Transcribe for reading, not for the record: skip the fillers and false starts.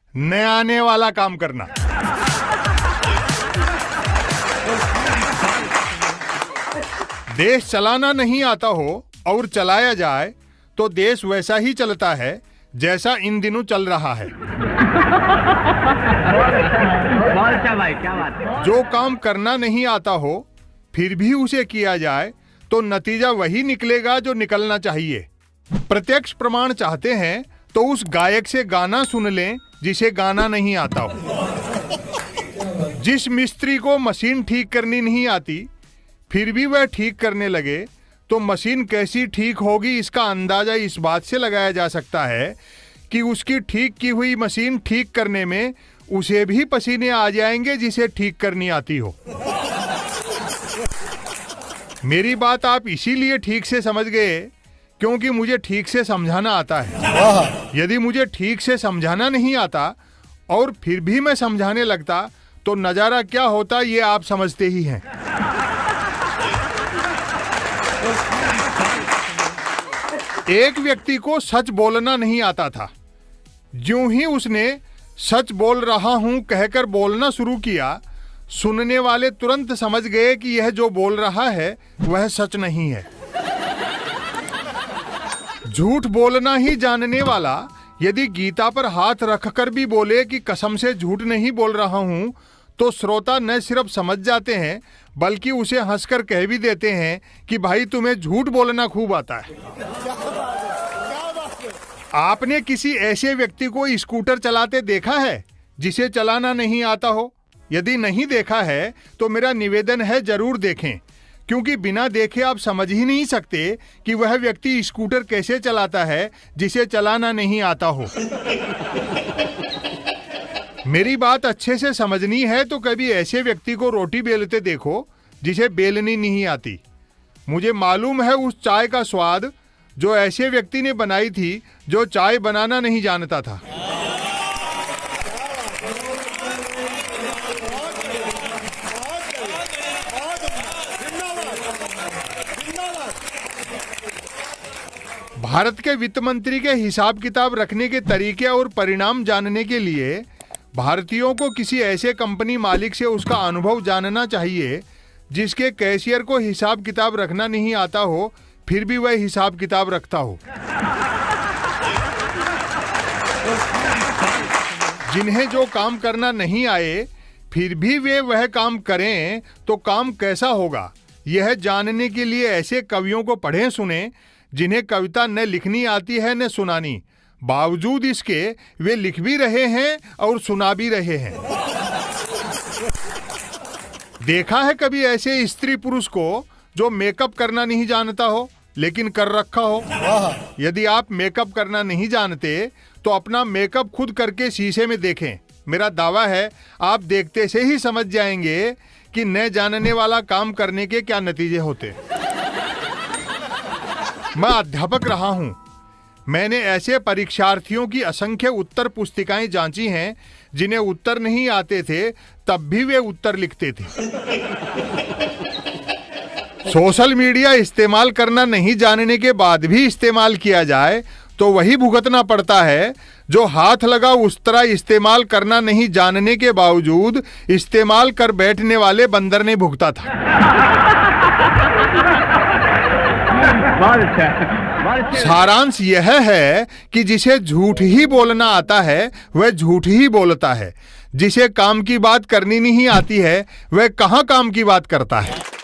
न आने वाला काम करना। देश चलाना नहीं आता हो और चलाया जाए तो देश वैसा ही चलता है जैसा इन दिनों चल रहा है। जो काम करना नहीं आता हो फिर भी उसे किया जाए तो नतीजा वही निकलेगा जो निकलना चाहिए। प्रत्यक्ष प्रमाण चाहते हैं तो उस गायक से गाना सुन लें जिसे गाना नहीं आता हो। जिस मिस्त्री को मशीन ठीक करनी नहीं आती फिर भी वह ठीक करने लगे तो मशीन कैसी ठीक होगी इसका अंदाजा इस बात से लगाया जा सकता है कि उसकी ठीक की हुई मशीन ठीक करने में उसे भी पसीने आ जाएंगे जिसे ठीक करनी आती हो। मेरी बात आप इसीलिए ठीक से समझ गए क्योंकि मुझे ठीक से समझाना आता है। यदि मुझे ठीक से समझाना नहीं आता और फिर भी मैं समझाने लगता तो नजारा क्या होता ये आप समझते ही हैं। एक व्यक्ति को सच बोलना नहीं आता था। ज्यों ही उसने सच बोल रहा हूं कहकर बोलना शुरू किया, सुनने वाले तुरंत समझ गए कि यह जो बोल रहा है वह सच नहीं है। झूठ बोलना ही जानने वाला यदि गीता पर हाथ रखकर भी बोले कि कसम से झूठ नहीं बोल रहा हूं, तो श्रोता न सिर्फ समझ जाते हैं बल्कि उसे हंसकर कह भी देते हैं कि भाई तुम्हें झूठ बोलना खूब आता है। आपने किसी ऐसे व्यक्ति को स्कूटर चलाते देखा है जिसे चलाना नहीं आता हो? यदि नहीं देखा है तो मेरा निवेदन है जरूर देखें, क्योंकि बिना देखे आप समझ ही नहीं सकते कि वह व्यक्ति स्कूटर कैसे चलाता है जिसे चलाना नहीं आता हो। मेरी बात अच्छे से समझनी है तो कभी ऐसे व्यक्ति को रोटी बेलते देखो जिसे बेलनी नहीं आती। मुझे मालूम है उस चाय का स्वाद जो ऐसे व्यक्ति ने बनाई थी जो चाय बनाना नहीं जानता था। भारत के वित्त मंत्री के हिसाब किताब रखने के तरीके और परिणाम जानने के लिए भारतीयों को किसी ऐसे कंपनी मालिक से उसका अनुभव जानना चाहिए जिसके कैशियर को हिसाब किताब रखना नहीं आता हो फिर भी वह हिसाब किताब रखता हो। जिन्हें जो काम करना नहीं आए फिर भी वे वह काम करें तो काम कैसा होगा, यह जानने के लिए ऐसे कवियों को पढ़ें सुने जिन्हें कविता न लिखनी आती है न सुनानी, बावजूद इसके वे लिख भी रहे हैं और सुना भी रहे हैं। देखा है कभी ऐसे स्त्री पुरुष को जो मेकअप करना नहीं जानता हो लेकिन कर रखा हो? यदि आप मेकअप करना नहीं जानते तो अपना मेकअप खुद करके शीशे में देखें। मेरा दावा है आप देखते से ही समझ जाएंगे कि न जानने वाला काम करने के क्या नतीजे होते। मैं अध्यापक रहा हूं। मैंने ऐसे परीक्षार्थियों की असंख्य उत्तर पुस्तिकाएं जांची हैं जिन्हें उत्तर नहीं आते थे तब भी वे उत्तर लिखते थे। सोशल मीडिया इस्तेमाल करना नहीं जानने के बाद भी इस्तेमाल किया जाए तो वही भुगतना पड़ता है जो हाथ लगा उस तरह इस्तेमाल करना नहीं जानने के बावजूद इस्तेमाल कर बैठने वाले बंदर ने भुगता था। सारांश यह है कि जिसे झूठ ही बोलना आता है वह झूठ ही बोलता है। जिसे काम की बात करनी नहीं आती है वह कहाँ काम की बात करता है।